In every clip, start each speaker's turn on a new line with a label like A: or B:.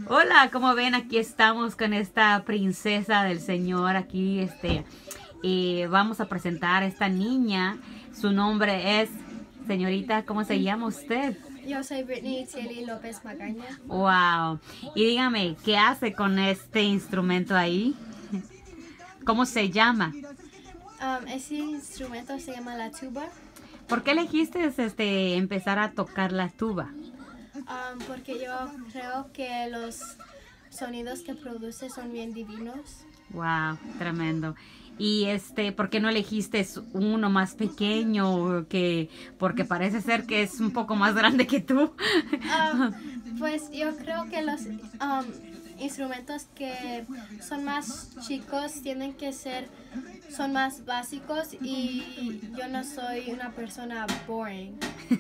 A: Hola, como ven, aquí estamos con esta princesa del Señor. Aquí, vamos a presentar a esta niña. Su nombre es, señorita, ¿cómo se llama usted?
B: Yo soy Brittany Itzieli López Magaña.
A: Wow. Y dígame, ¿qué hace con este instrumento ahí? ¿Cómo se llama?
B: Ese instrumento se llama la tuba,
A: ¿Por qué elegiste empezar a tocar la tuba?
B: porque yo creo que los sonidos que produce son bien divinos.
A: Wow, tremendo. Y ¿por qué no elegiste uno más pequeño? Porque parece ser que es un poco más grande que tú.
B: Pues yo creo que los instrumentos que son más chicos son más básicos y yo no soy una persona boring.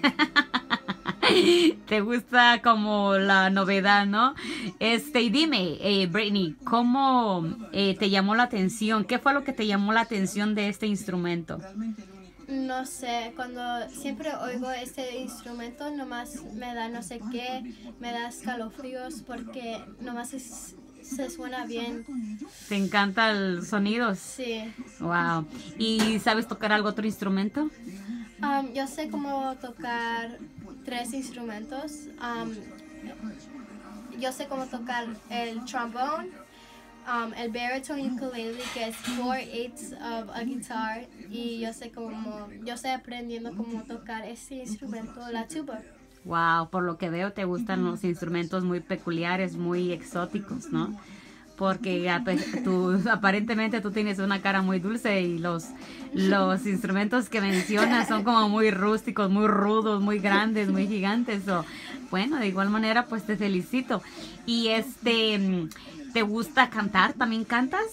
A: Te gusta como la novedad, ¿no? Y dime, Brittany, ¿cómo te llamó la atención? ¿Qué fue lo que te llamó la atención de este instrumento?
B: No sé, cuando siempre oigo este instrumento, nomás me da no sé qué, me da escalofríos porque nomás se suena bien.
A: ¿Te encantan los sonidos?
B: Sí.
A: Wow. ¿Y sabes tocar algún otro instrumento?
B: Yo sé cómo tocar 3 instrumentos. Yo sé cómo tocar el trombone, el baritone ukulele, que es 4/8 of a guitar, y yo sé aprendiendo cómo tocar ese instrumento, la tuba.
A: Wow, por lo que veo te gustan los instrumentos muy peculiares, muy exóticos, ¿no? Porque aparentemente tú tienes una cara muy dulce y los instrumentos que mencionas son como muy rústicos, muy rudos, muy grandes, muy gigantes. Bueno, de igual manera, pues te felicito. Y ¿te gusta cantar? ¿También cantas?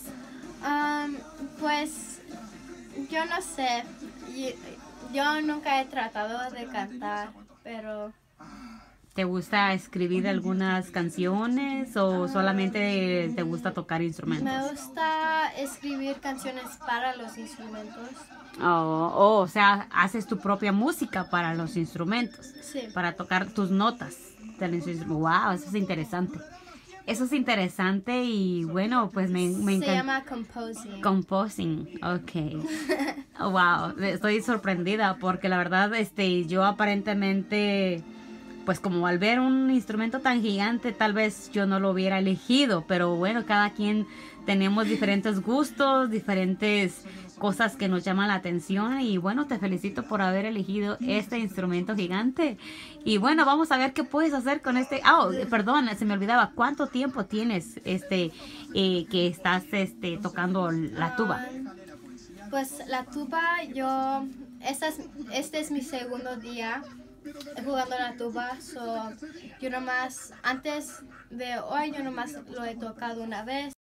B: Pues yo no sé, yo nunca he tratado de cantar, pero
A: ¿Te gusta escribir algunas canciones o solamente te gusta tocar instrumentos?
B: me gusta escribir canciones para los instrumentos.
A: O sea, haces tu propia música para los instrumentos,
B: Sí.
A: para tocar tus notas del instrumento. Wow, eso es interesante. Eso es interesante y bueno, pues me encanta.
B: Se llama composing.
A: Composing, ok. Wow, estoy sorprendida porque la verdad, yo aparentemente, pues como al ver un instrumento tan gigante, tal vez yo no lo hubiera elegido, pero bueno, cada quien tenemos diferentes gustos, diferentes cosas que nos llaman la atención y bueno, te felicito por haber elegido este instrumento gigante. Y bueno, vamos a ver qué puedes hacer con este. Perdón, se me olvidaba. ¿Cuánto tiempo tienes que estás tocando la tuba?
B: Pues la tuba, este es mi segundo día jugando la tuba. Antes de hoy, yo nomás lo he tocado una vez.